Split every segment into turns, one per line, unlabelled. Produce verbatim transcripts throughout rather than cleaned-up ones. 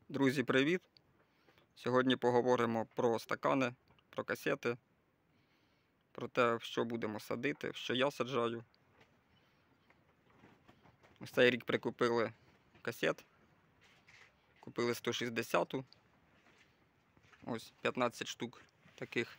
Друзі, привіт! Сьогодні поговоримо про стакани, про касети, про те, що будемо садити, що я саджаю. Ось цей рік прикупили касет, купили сто шістдесяту, ось п'ятнадцять штук таких,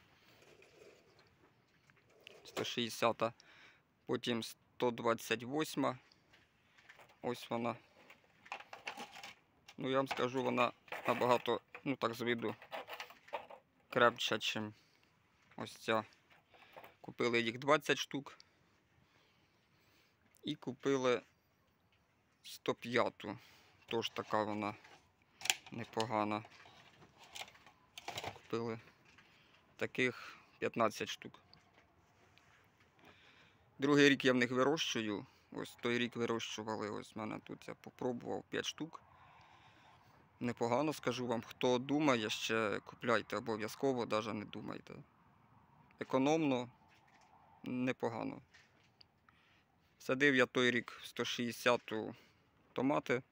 сто шістдесята, потім сто двадцять восьма, ось вона. Ну, я вам скажу, вона набагато, ну так з виду, крепча, ніж ось ця. Купили їх двадцять штук і купили сто п'яту, тож така вона непогана. Купили таких п'ятнадцять штук. Другий рік я в них вирощую. Ось той рік вирощували, ось в мене тут я попробував п'ять штук. Непогано, скажу вам. Хто думає, ще купляйте обов'язково, навіть не думайте. Економно, непогано. Садив я той рік сто шістдесяту томати.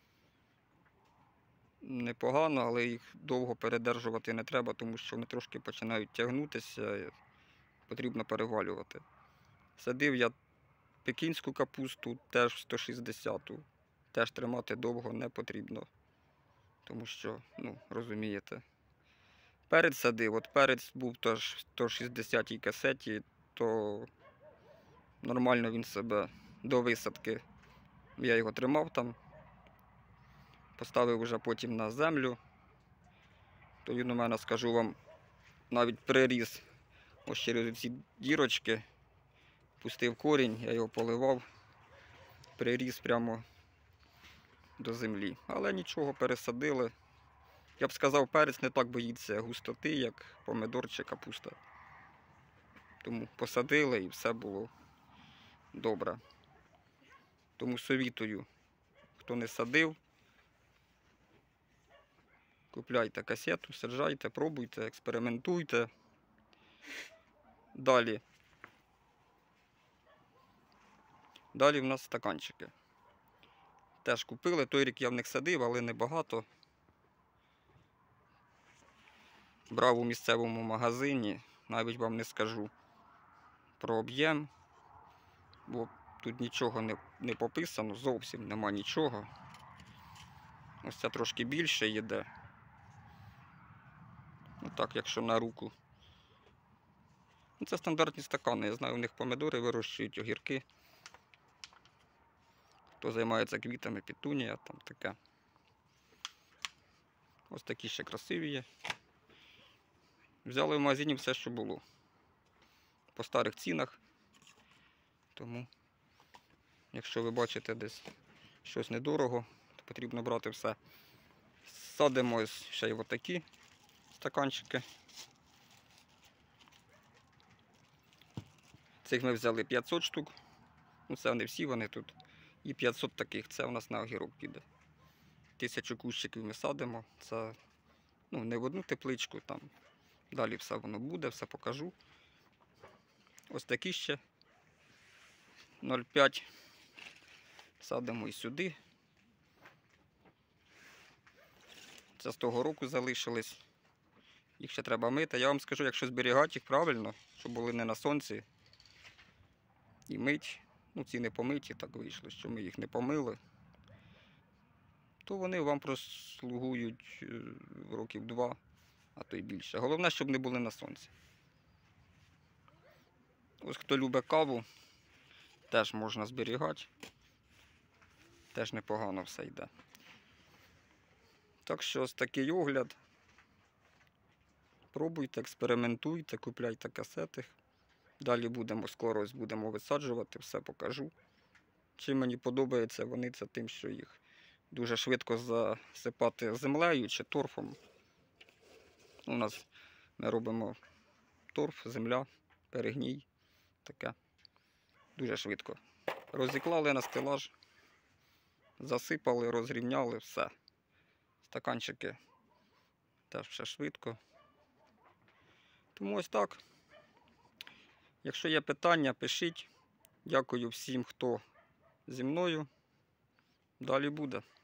Непогано, але їх довго передержувати не треба, тому що вони трошки починають тягнутися, потрібно перевалювати. Садив я пекінську капусту, теж сто шістдесяту. Теж тримати довго не потрібно, тому що, ну, розумієте. Перець садив, от перець був теж в сто шістдесятій касеті, то нормально він себе до висадки. Я його тримав там, поставив вже потім на землю, то він у мене, скажу вам, навіть приріс ось через ці дірочки, пустив корінь, я його поливав, приріс прямо до землі. Але нічого, пересадили. Я б сказав, перець не так боїться густоти, як помидор чи капуста. Тому посадили і все було добре. Тому совітую, хто не садив, купляйте касету, саджайте, пробуйте, експериментуйте. Далі. Далі в нас стаканчики. Теж купили, той рік я в них садив, але небагато. Брав у місцевому магазині, навіть вам не скажу про об'єм, бо тут нічого не, не пописано, зовсім нема нічого. Ось це трошки більше йде. Ну так, якщо на руку. Ну, це стандартні стакани, я знаю, у них помидори вирощують, огірки. Хто займається квітами, петунія, там таке. Ось такі ще красиві є. Взяли в магазині все, що було. По старих цінах. Тому, якщо ви бачите десь щось недорого, то потрібно брати все. Садимо ось ще й отакі стаканчики. Цих ми взяли п'ятсот штук. Ну, це не всі вони тут. І п'ятсот таких, це у нас на огірок піде. Тисячу кущиків ми садимо. Це, ну, не в одну тепличку, там. Далі все воно буде, все покажу. Ось такі ще нуль п'ять. Садимо і сюди. Це з того року залишились. Їх ще треба мити. Я вам скажу, якщо зберігати їх правильно, щоб були не на сонці, і мить, ну ці не помиті, так вийшло, що ми їх не помили, то вони вам прослугують років два, а то й більше. Головне, щоб не були на сонці. Ось хто любить каву, теж можна зберігати. Теж непогано все йде. Так що ось такий огляд. Пробуйте, експериментуйте, купляйте касети. Далі будемо, скоро ось будемо висаджувати, все покажу. Чим мені подобається вони, це тим, що їх дуже швидко засипати землею чи торфом. У нас ми робимо торф, земля, перегній, таке. Дуже швидко. Розіклали на стелаж, засипали, розрівняли, все. Стаканчики теж все швидко. Тому ось так. Якщо є питання, пишіть. Дякую всім, хто зі мною. Далі буде.